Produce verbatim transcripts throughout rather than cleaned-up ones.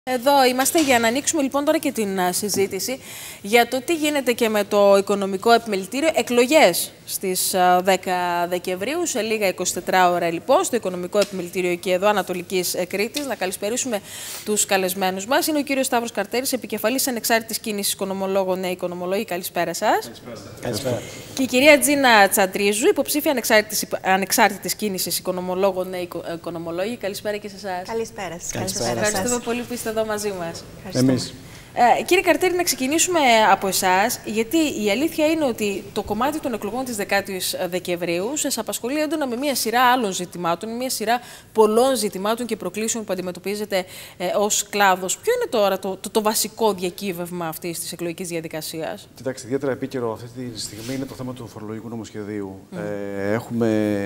Εδώ είμαστε για να ανοίξουμε λοιπόν τώρα και την συζήτηση για το τι γίνεται και με το οικονομικό επιμελητήριο. Εκλογές στις δέκα Δεκεμβρίου, σε λίγα εικοσιτετρά ώρα λοιπόν, στο οικονομικό επιμελητήριο και εδώ Ανατολικής Κρήτης. Να καλησπερίσουμε τους καλεσμένους μας. Είναι ο κύριος Σταύρος Καρτέρης, επικεφαλής ανεξάρτητης κίνησης οικονομολόγων Νέοι Οικονομολόγοι. Καλησπέρα σας. Καλησπέρα. Και η κυρία Τζίνα Τσαντρίζου, υποψήφια ανεξάρτητης, ανεξάρτητης κίνησης οικονομολόγων Νέοι Οικονομολόγοι. Καλησπέρα και σε εσάς. Καλησπέρα σας. Ευχαριστούμε πολύ που είστε εδώ μαζί μας. Εμείς. Ε, κύριε Καρτέρη, να ξεκινήσουμε από εσάς, γιατί η αλήθεια είναι ότι το κομμάτι των εκλογών της δεκάτης Δεκεμβρίου σας απασχολεί έντονα με μια σειρά άλλων ζητημάτων, μια σειρά πολλών ζητημάτων και προκλήσεων που αντιμετωπίζετε ε, ως κλάδος. Ποιο είναι τώρα το, το, το βασικό διακύβευμα αυτής της εκλογικής διαδικασίας? Κοιτάξτε, ιδιαίτερα επίκαιρο αυτή τη στιγμή είναι το θέμα του φορολογικού νομοσχεδίου. Mm. Ε, έχουμε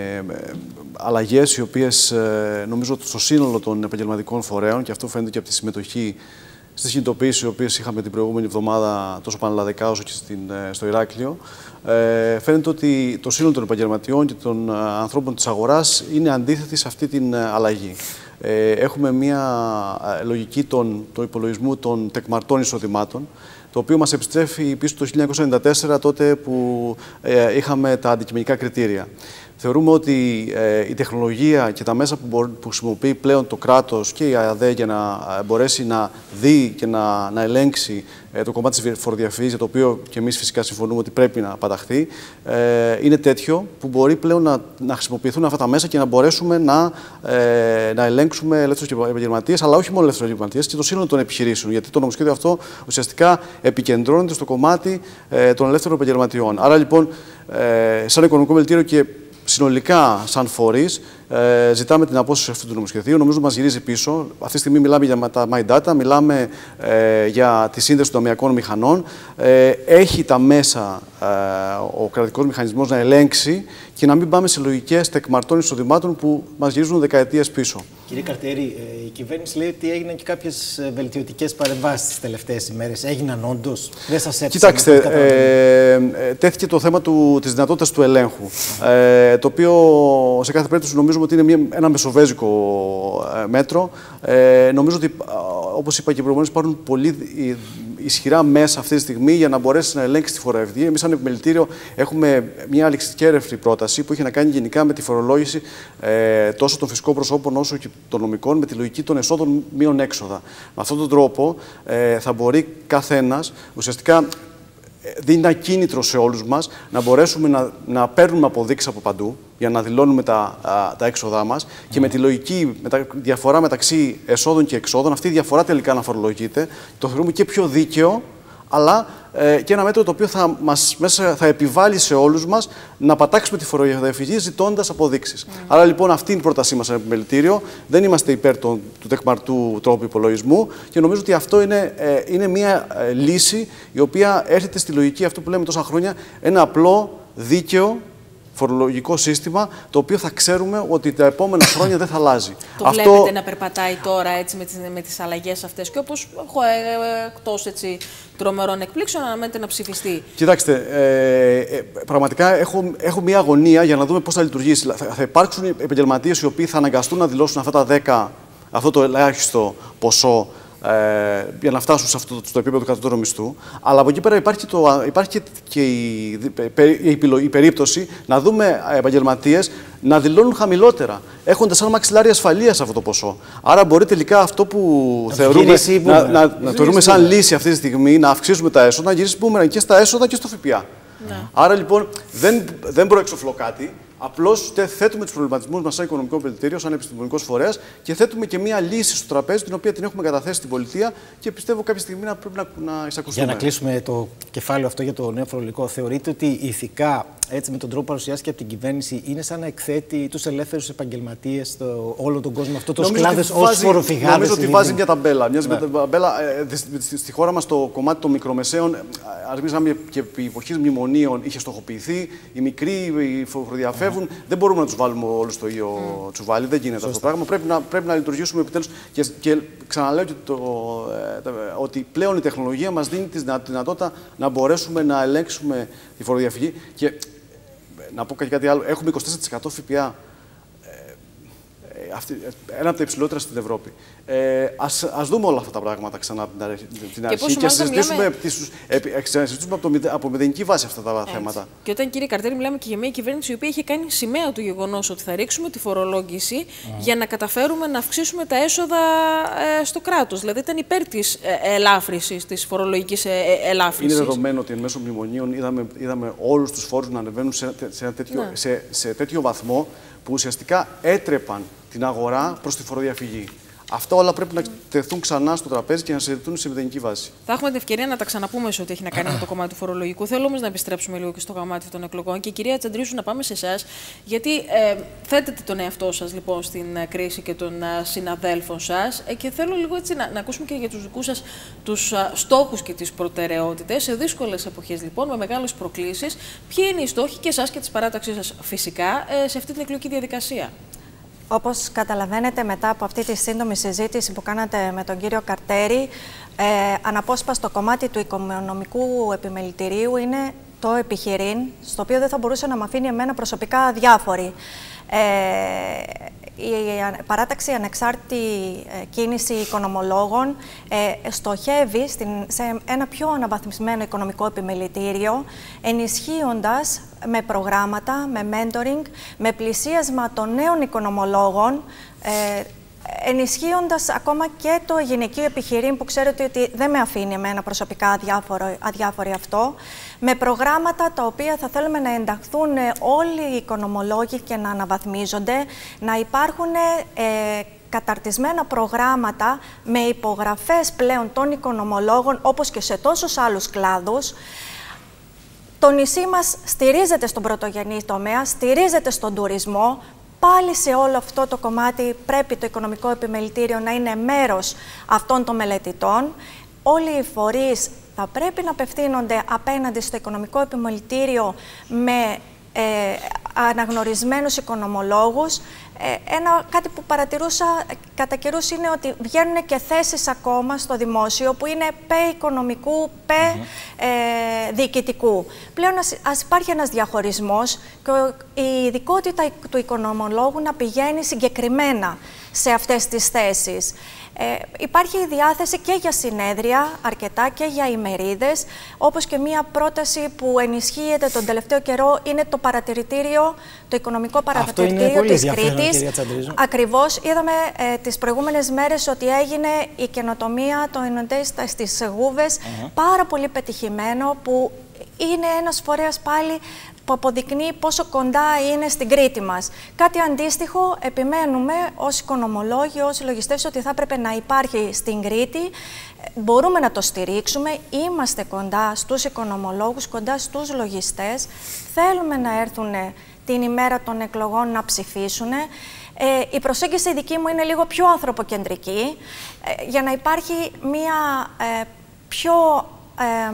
αλλαγές οι οποίες ε, νομίζω στο σύνολο των επαγγελματικών φορέων, και αυτό φαίνεται και από τη συμμετοχή στις κινητοποιήσεις οι οποίες είχαμε την προηγούμενη εβδομάδα τόσο πανελλαδικά όσο και στην, στο Ηράκλειο, ε, φαίνεται ότι το σύνολο των επαγγελματιών και των ε, ανθρώπων της αγοράς είναι αντίθετοι σε αυτή την ε, αλλαγή. Ε, έχουμε μια ε, λογική των, του υπολογισμού των τεκμαρτών εισοδημάτων, το οποίο μας επιστρέφει πίσω το χίλια εννιακόσια ενενήντα τέσσερα, τότε που ε, είχαμε τα αντικειμενικά κριτήρια. Θεωρούμε ότι ε, η τεχνολογία και τα μέσα που, μπορεί, που χρησιμοποιεί πλέον το κράτος και η ΑΔΕ για να ε, μπορέσει να δει και να, να ελέγξει ε, το κομμάτι της φοροδιαφυγής, για το οποίο και εμείς φυσικά συμφωνούμε ότι πρέπει να παταχθεί, ε, είναι τέτοιο που μπορεί πλέον να, να χρησιμοποιηθούν αυτά τα μέσα και να μπορέσουμε να, ε, να ελέγξουμε ελεύθερους επαγγελματίες, αλλά όχι μόνο ελεύθερους επαγγελματίες, και το σύνολο των επιχειρήσεων. Γιατί το νομοσχέδιο αυτό ουσιαστικά επικεντρώνεται στο κομμάτι ε, των ελεύθερων επαγγελματιών. Άρα λοιπόν, ε, σαν οικονομικό μελητήριο και συνολικά, σαν φορείς, ε, ζητάμε την απόσυρση αυτού του νομοσχεδίου. Νομίζω μας γυρίζει πίσω. Αυτή τη στιγμή μιλάμε για τα My Data, μιλάμε ε, για τη σύνδεση των ταμειακών μηχανών. Ε, έχει τα μέσα ε, ο κρατικός μηχανισμός να ελέγξει και να μην πάμε σε λογικές τεκμαρτών εισοδημάτων που μας γυρίζουν δεκαετίες πίσω. Κύριε Καρτέρη, η κυβέρνηση λέει ότι έγιναν και κάποιες βελτιωτικές παρεμβάσεις τις τελευταίες ημέρες. Έγιναν όντως? Δεν σας έψαξε? Κοιτάξτε, ε, τέθηκε το θέμα του, της δυνατότητας του ελέγχου, ε, το οποίο σε κάθε περίπτωση νομίζουμε ότι είναι μια, ένα μεσοβέζικο ε, μέτρο. Ε, νομίζω ότι, όπως είπα και προηγουμένως, υπάρχουν πολύ ισχυρά μέσα αυτή τη στιγμή για να μπορέσει να ελέγξει τη φοροδιαφυγή. Εμείς, σαν επιμελητήριο, έχουμε μια αλεξιτικέρευτη πρόταση που έχει να κάνει γενικά με τη φορολόγηση ε, τόσο των φυσικών προσώπων όσο και των νομικών, με τη λογική των εσόδων μείων έξοδα. Με αυτόν τον τρόπο ε, θα μπορεί καθένας ουσιαστικά δίνει ένα κίνητρο σε όλους μας να μπορέσουμε να, να παίρνουμε αποδείξεις από παντού για να δηλώνουμε τα, α, τα έξοδά μας, mm. και με τη λογική με τα, διαφορά μεταξύ εσόδων και εξόδων, αυτή η διαφορά τελικά να φορολογείται, το θεωρούμε και πιο δίκαιο, αλλά ε, και ένα μέτρο το οποίο θα, μας, μέσα, θα επιβάλλει σε όλους μας να πατάξουμε τη φοροδιαφυγή ζητώντας αποδείξεις. Mm. Άρα λοιπόν αυτή είναι η πρότασή μας σαν επιμελητήριο. Δεν είμαστε υπέρ των, του τεκμαρτού τρόπου υπολογισμού και νομίζω ότι αυτό είναι, ε, είναι μια ε, λύση η οποία έρχεται στη λογική αυτού που λέμε τόσα χρόνια, ένα απλό, δίκαιο φορολογικό σύστημα, το οποίο θα ξέρουμε ότι τα επόμενα χρόνια δεν θα αλλάζει. Το αυτό... βλέπετε να περπατάει τώρα έτσι, με τις, με τις αλλαγές αυτές, και όπως έχω ε, εκτός έτσι, τρομερών εκπλήξεων, αναμένεται να ψηφιστεί? Κοιτάξτε, ε, ε, πραγματικά έχω, έχω μια αγωνία για να δούμε πώς θα λειτουργήσει. Θα, θα υπάρξουν επαγγελματίες οι οποίοι θα αναγκαστούν να δηλώσουν αυτά τα δέκα, αυτό το ελάχιστο ποσό, Ε, για να φτάσουν σε αυτό το επίπεδο του κατώτερου μισθού. Αλλά από εκεί πέρα υπάρχει, το, υπάρχει και η, η, η περίπτωση να δούμε επαγγελματίες να δηλώνουν χαμηλότερα, έχοντας σαν μαξιλάρι ασφαλείας αυτό το ποσό. Άρα μπορεί τελικά αυτό που να θεωρούμε, να, να, να, να θεωρούμε σαν λύση αυτή τη στιγμή, να αυξήσουμε τα έσοδα, να γυρίσει μπούμεραν και στα έσοδα και στο ΦΠΑ. Ναι. Άρα λοιπόν δεν, δεν προεξοφλώ κάτι. Απλώς θέτουμε τους προβληματισμούς μας σαν οικονομικό επιμελητήριο, σαν επιστημονικός φορέας, και θέτουμε και μία λύση στο τραπέζι, την οποία την έχουμε καταθέσει στην πολιτεία και πιστεύω κάποια στιγμή να πρέπει να, να εισακουστούμε. Για να κλείσουμε το κεφάλαιο αυτό για το νέο φορολογικό, θεωρείτε ότι ηθικά, έτσι με τον τρόπο που παρουσιάστηκε από την κυβέρνηση, είναι σαν να εκθέτει τους ελεύθερους επαγγελματίες, το, όλο τον κόσμο, αυτό το κλάδες ως φοροφυγάδες? Νομίζω ότι βάζει μια ταμπέλα. Μοιάζει ναι. με ταμπέλα ε, στη, στη χώρα μας το κομμάτι των μικρομεσαίων, αρχίζαμε και επί εποχής μνημονίων, είχε στοχοποιηθεί. Οι μικροί, οι φοροδιαφεύγουν. Mm. Δεν μπορούμε να τους βάλουμε όλους στο ίδιο mm. τσουβάλι. Δεν γίνεται Σωστά. αυτό το πράγμα. Πρέπει να, πρέπει να λειτουργήσουμε επιτέλους. Και, και ξαναλέω και το, ε, ότι πλέον η τεχνολογία μας δίνει τη δυνατότητα να μπορέσουμε να ελέγξουμε τη φοροδιαφυγή. Και να πω κάτι άλλο. Έχουμε είκοσι τέσσερα τοις εκατό ΦΠΑ. αυτή, ένα από τα υψηλότερα στην Ευρώπη. Ε, ας, ας δούμε όλα αυτά τα πράγματα ξανά την, αρχή, την αρχή και, και συζητήσουμε, μιλάμε... τις, ε, συζητήσουμε από, το, από μηδενική βάση αυτά τα Έτσι. θέματα. Και όταν, κύριε Καρτέρη, μιλάμε και για μια κυβέρνηση η οποία είχε κάνει σημαία του γεγονός ότι θα ρίξουμε τη φορολόγηση mm. για να καταφέρουμε να αυξήσουμε τα έσοδα ε, στο κράτος. Δηλαδή ήταν υπέρ της ε, ελάφρυσης, της φορολογικής ε, ελάφρυσης. Είναι δεδομένο ότι εν μέσω μνημονίων είδαμε, είδαμε όλους τους φόρους να ανεβαίνουν σε, σε, τέτοιο, ναι. σε, σε τέτοιο βαθμό που ουσιαστικά έτρεπαν την αγορά προς τη φοροδιαφυγή. Αυτά όλα πρέπει να τεθούν ξανά στο τραπέζι και να συζητηθούν σε μηδενική βάση. Θα έχουμε την ευκαιρία να τα ξαναπούμε σε ό,τι έχει να κάνει με το κομμάτι του φορολογικού. Θέλω όμως να επιστρέψουμε λίγο και στο κομμάτι των εκλογών. Και κυρία Τσαντρίσου, να πάμε σε εσάς, γιατί ε, θέτετε τον εαυτό σας λοιπόν στην κρίση και των ε, συναδέλφων σας. Ε, και θέλω λίγο έτσι να, να ακούσουμε και για τους δικούς σας τους ε, στόχους και τις προτεραιότητες. Σε δύσκολες εποχές λοιπόν, με μεγάλες προκλήσεις, ποιοι είναι οι στόχοι και εσάς και της παράταξής σας φυσικά ε, σε αυτή την εκλογική διαδικασία. Όπως καταλαβαίνετε, μετά από αυτή τη σύντομη συζήτηση που κάνατε με τον κύριο Καρτέρη, ε, αναπόσπαστο κομμάτι του οικονομικού επιμελητηρίου είναι το επιχειρήν, στο οποίο δεν θα μπορούσε να με αφήνει εμένα προσωπικά αδιάφορη. Ε, η παράταξη ανεξάρτητη κίνηση οικονομολόγων ε, στοχεύει στην, σε ένα πιο αναβαθμισμένο οικονομικό επιμελητήριο, ενισχύοντας με προγράμματα, με mentoring, με πλησίασμα των νέων οικονομολόγων, ε, ενισχύοντας ακόμα και το γυναικείο επιχειρήν που ξέρετε ότι δεν με αφήνει εμένα προσωπικά αδιάφορο, αδιάφορο αυτό, με προγράμματα τα οποία θα θέλουμε να ενταχθούν όλοι οι οικονομολόγοι και να αναβαθμίζονται, να υπάρχουν ε, καταρτισμένα προγράμματα με υπογραφές πλέον των οικονομολόγων όπως και σε τόσους άλλους κλάδους. Το νησί μας στηρίζεται στον πρωτογενή τομέα, στηρίζεται στον τουρισμό. Πάλι σε όλο αυτό το κομμάτι πρέπει το οικονομικό επιμελητήριο να είναι μέρος αυτών των μελετητών. Όλοι οι φορείς θα πρέπει να απευθύνονται απέναντι στο οικονομικό επιμελητήριο με ε, αναγνωρισμένους οικονομολόγους. Ε, ένα, κάτι που παρατηρούσα κατά καιρούς είναι ότι βγαίνουν και θέσεις ακόμα στο δημόσιο που είναι πε οικονομικού, πε mm-hmm. ε, διοικητικού. Πλέον ας, ας υπάρχει ένας διαχωρισμός και η ειδικότητα του οικονομολόγου να πηγαίνει συγκεκριμένα σε αυτές τις θέσεις. Ε, υπάρχει η διάθεση και για συνέδρια, αρκετά και για ημερίδες, όπως και μία πρόταση που ενισχύεται τον τελευταίο καιρό είναι το παρατηρητήριο, το οικονομικό παρατηρητήριο της Κρήτης. Ακριβώς, είδαμε ε, τις προηγούμενες μέρες ότι έγινε η καινοτομία των Ινοντές στις Γούβες, uh-huh. πάρα πολύ πετυχημένο, που είναι ένας φορέας πάλι που αποδεικνύει πόσο κοντά είναι στην Κρήτη μας. Κάτι αντίστοιχο επιμένουμε ως οικονομολόγοι, ως λογιστές, ότι θα έπρεπε να υπάρχει στην Κρήτη. Μπορούμε να το στηρίξουμε, είμαστε κοντά στους οικονομολόγους, κοντά στους λογιστές. Θέλουμε να έρθουν την ημέρα των εκλογών να ψηφίσουν. Ε, η προσέγγιση δική μου είναι λίγο πιο ανθρωποκεντρική, ε, για να υπάρχει μία ε, πιο ε,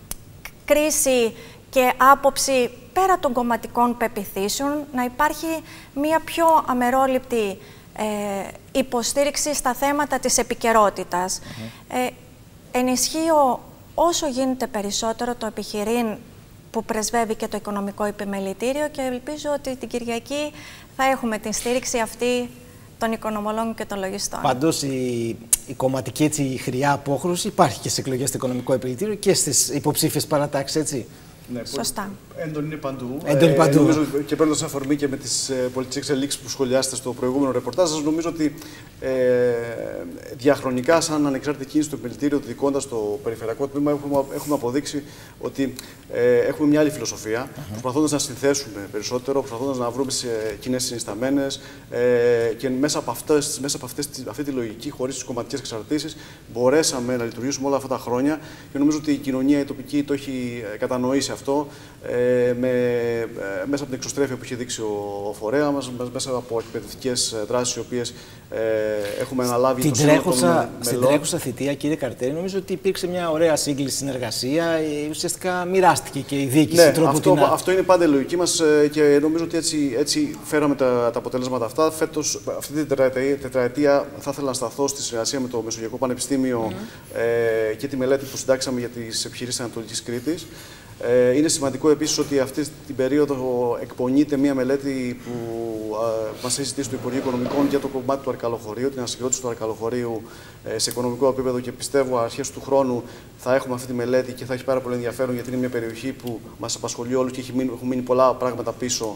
κρίση και άποψη πέρα των κομματικών πεποιθήσεων, να υπάρχει μία πιο αμερόληπτη ε, υποστήριξη στα θέματα της επικαιρότητας. Mm-hmm. ε, ενισχύω όσο γίνεται περισσότερο το επιχειρήν που πρεσβεύει και το οικονομικό επιμελητήριο και ελπίζω ότι την Κυριακή θα έχουμε την στήριξη αυτή των οικονομολόγων και των λογιστών. Πάντως η, η κομματική έτσι, η χρειά απόχρωση υπάρχει και στις εκλογές στο οικονομικό επιμελητήριο και στις υποψήφιες παρατάξεις, έτσι. Ναι, Σωστά. Έντονη είναι παντού. Έντονη παντού. Ε, νομίζω, και παίρνω σαν αφορμή και με τις ε, πολιτικές εξελίξεις που σχολιάσετε στο προηγούμενο ρεπορτάζ σας, νομίζω ότι ε, διαχρονικά, σαν ανεξάρτητη κίνηση του επιμελητήριου, διοικώντας το περιφερειακό τμήμα, έχουμε, έχουμε αποδείξει ότι ε, έχουμε μια άλλη φιλοσοφία, uh-huh. προσπαθώντας να συνθέσουμε περισσότερο, προσπαθώντας να βρούμε κοινές συνισταμένες ε, και μέσα από, αυτές, μέσα από αυτές, αυτή τη λογική, χωρίς τις κομματικές εξαρτήσεις, μπορέσαμε να λειτουργήσουμε όλα αυτά τα χρόνια και νομίζω ότι η κοινωνία η τοπική το έχει κατανοήσει αυτό. Ε, με, ε, μέσα από την εξωστρέφεια που έχει δείξει ο, ο φορέα μας, μέσα από εκπαιδευτικές δράσεις οι οποίες ε, έχουμε αναλάβει στην το τρέχουσα, στην τρέχουσα θητεία, κύριε Καρτέρη, νομίζω ότι υπήρξε μια ωραία σύγκληση συνεργασία. Ουσιαστικά μοιράστηκε και η διοίκηση. Ναι, αυτό, την... αυτό είναι πάντα η λογική μας και νομίζω ότι έτσι, έτσι φέραμε τα, τα αποτελέσματα αυτά. Φέτος, αυτή την τετραετία, τετραετία θα ήθελα να σταθώ στη συνεργασία με το Μεσογειακό Πανεπιστήμιο mm. ε, και τη μελέτη που συντάξαμε για τις επιχειρήσεις Ανατολικής Κρήτης. Ε, είναι σημαντικό επίσης ότι αυτή την περίοδο εκπονείται μια μελέτη που ε, μας έχει ζητήσει το Υπουργείο Οικονομικών για το κομμάτι του Αρκαλοχωρίου, την ανασυγκρότηση του Αρκαλοχωρίου ε, σε οικονομικό επίπεδο, και πιστεύω αρχές του χρόνου θα έχουμε αυτή τη μελέτη και θα έχει πάρα πολύ ενδιαφέρον, γιατί είναι μια περιοχή που μας απασχολεί όλους και έχει μείνει, έχουν μείνει πολλά πράγματα πίσω.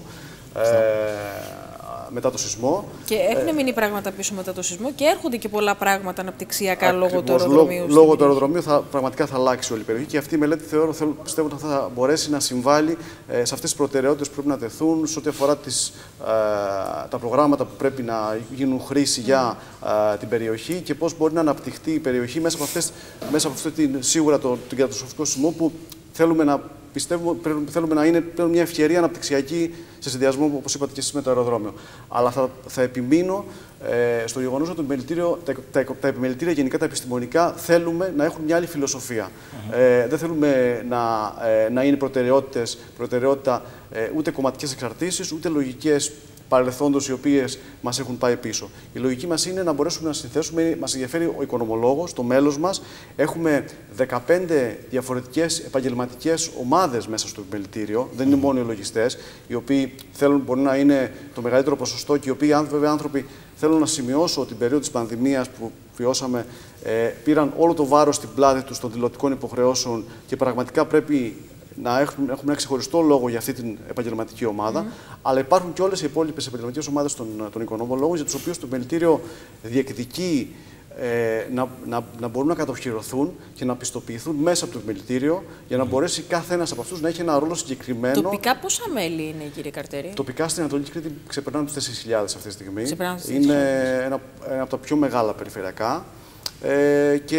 Ε, μετά το σεισμό. Και έχουν ε, μείνει πράγματα πίσω μετά το σεισμό και έρχονται και πολλά πράγματα αναπτυξιακά ακριβώς, λόγω του αεροδρομίου. Λόγω του αεροδρομίου θα, πραγματικά θα αλλάξει όλη η περιοχή, και αυτή η μελέτη θεωρώ, θέλω, πιστεύω ότι θα μπορέσει να συμβάλλει ε, σε αυτές τις προτεραιότητες που πρέπει να τεθούν σε ό,τι αφορά τις, ε, τα προγράμματα που πρέπει να γίνουν χρήση mm. για ε, την περιοχή και πώς μπορεί να αναπτυχθεί η περιοχή μέσα από, αυτές, μέσα από αυτή την, σίγουρα το, τον καταστροφικό σεισμό που θέλουμε να Πιστεύω ότι θέλουμε να είναι πλέον μια ευκαιρία αναπτυξιακή σε συνδυασμό, όπως είπατε και εσείς, με το αεροδρόμιο. Αλλά θα, θα επιμείνω ε, στο γεγονός ότι το επιμελητήριο, τα, τα, τα επιμελητήρια, γενικά τα επιστημονικά, θέλουμε να έχουν μια άλλη φιλοσοφία. Mm-hmm. ε, δεν θέλουμε να, ε, να είναι προτεραιότητες, προτεραιότητα ε, ούτε κομματικές εξαρτήσεις, ούτε λογικές παρελθόντος οι οποίες μας έχουν πάει πίσω. Η λογική μας είναι να μπορέσουμε να συνθέσουμε, μας ενδιαφέρει ο οικονομολόγος, το μέλος μας. Έχουμε δεκαπέντε διαφορετικές επαγγελματικές ομάδες μέσα στο επιμελητήριο. Δεν είναι μόνο οι λογιστές, οι οποίοι θέλουν, μπορεί να είναι το μεγαλύτερο ποσοστό, και οι οποίοι βέβαια άνθρωποι, θέλω να σημειώσω την περίοδο της πανδημίας που βιώσαμε, ε, πήραν όλο το βάρος στην πλάτη τους των δηλωτικών υποχρεώσεων και πραγματικά πρέπει να έχουμε, έχουμε ένα ξεχωριστό λόγο για αυτή την επαγγελματική ομάδα, mm. αλλά υπάρχουν και όλες οι υπόλοιπες επαγγελματικές ομάδες των, των οικονομολόγων, για τους οποίους το επιμελητήριο διεκδικεί ε, να, να, να μπορούν να κατοχυρωθούν και να πιστοποιηθούν μέσα από το επιμελητήριο, για να mm. μπορέσει κάθε ένας από αυτούς να έχει ένα ρόλο συγκεκριμένο. Τοπικά πόσα μέλη είναι, κύριε Καρτέρη? Τοπικά στην Ανατολική Κρήτη ξεπερνάνε τους τέσσερις χιλιάδες αυτή τη στιγμή. Είναι ένα, ένα από τα πιο μεγάλα περιφερειακά. Ε, και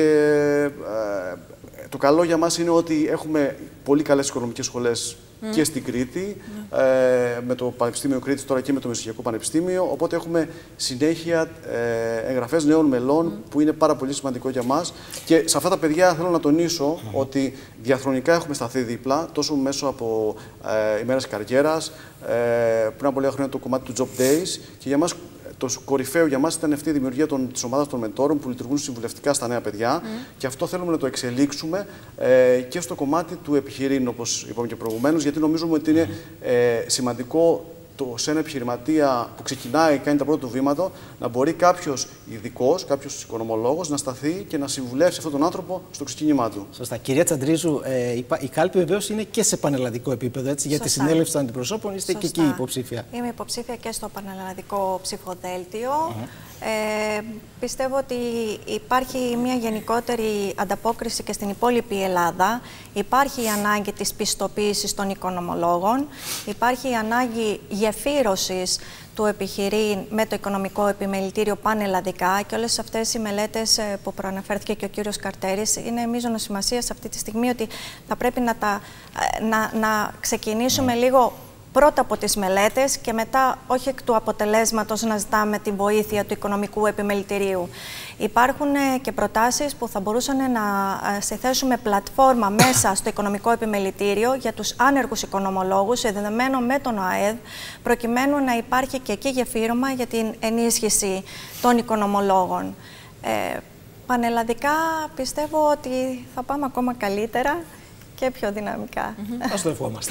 ε, το καλό για μας είναι ότι έχουμε πολύ καλές οικονομικές σχολές mm. και στην Κρήτη, mm. ε, με το Πανεπιστήμιο Κρήτης τώρα και με το Μεσογειακό Πανεπιστήμιο, οπότε έχουμε συνέχεια ε, εγγραφές νέων μελών, mm. που είναι πάρα πολύ σημαντικό για μας. Και σε αυτά τα παιδιά θέλω να τονίσω mm. ότι διαχρονικά έχουμε σταθεί δίπλα, τόσο μέσω από ε, ημέρες καριέρας, ε, πριν από πολλά χρόνια το κομμάτι του Job Days, και για μας το κορυφαίο για μας ήταν αυτή η δημιουργία της ομάδας των μεντόρων που λειτουργούν συμβουλευτικά στα νέα παιδιά, mm. και αυτό θέλουμε να το εξελίξουμε ε, και στο κομμάτι του επιχειρήν, όπως είπαμε και προηγουμένως, γιατί νομίζουμε ότι είναι ε, σημαντικό το, σε ένα επιχειρηματία που ξεκινάει, κάνει τα πρώτα του βήματα, να μπορεί κάποιος ειδικός, κάποιος οικονομολόγος να σταθεί και να συμβουλεύσει αυτόν τον άνθρωπο στο ξεκίνημά του. Σωστά. Κυρία Τσαντρίζου, ε, η, η κάλπη βεβαίως είναι και σε πανελλαδικό επίπεδο, έτσι, για τη συνέλευση των αντιπροσώπων είστε Σωστά. Και εκεί υποψήφια. Είμαι υποψήφια και στο πανελλαδικό ψηφοδέλτιο. Mm-hmm. Ε, πιστεύω ότι υπάρχει μια γενικότερη ανταπόκριση και στην υπόλοιπη Ελλάδα. Υπάρχει η ανάγκη της πιστοποίησης των οικονομολόγων. Υπάρχει η ανάγκη γεφύρωσης του επιχειρήν με το οικονομικό επιμελητήριο πανελλαδικά, και όλες αυτές οι μελέτες που προαναφέρθηκε και ο κύριος Καρτέρης είναι μείζωνος σημασίας αυτή τη στιγμή, ότι θα πρέπει να, τα, να, να ξεκινήσουμε mm. λίγο πρώτα από τις μελέτες και μετά, όχι εκ του αποτελέσματος, να ζητάμε τη βοήθεια του οικονομικού επιμελητηρίου. Υπάρχουν και προτάσεις που θα μπορούσαν να συνθέσουμε πλατφόρμα μέσα στο οικονομικό επιμελητήριο για τους άνεργους οικονομολόγους, συνδεδεμένο με τον ΟΑΕΔ, προκειμένου να υπάρχει και εκεί γεφύρωμα για την ενίσχυση των οικονομολόγων. Ε, πανελλαδικά πιστεύω ότι θα πάμε ακόμα καλύτερα και πιο δυναμικά. Mm-hmm. Ας το ευχόμαστε.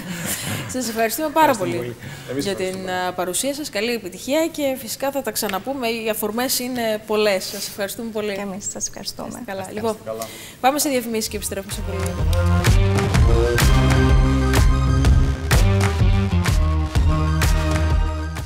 Σας ευχαριστούμε πάρα πολύ, πολύ για την παρουσία σας. Καλή επιτυχία και φυσικά θα τα ξαναπούμε. Οι αφορμές είναι πολλές. Σας ευχαριστούμε πολύ. Και εμείς σας ευχαριστούμε. Καλά. Λοιπόν, πάμε σε διαφημίσεις και επιστρέφουμε σε πολύ λίγο.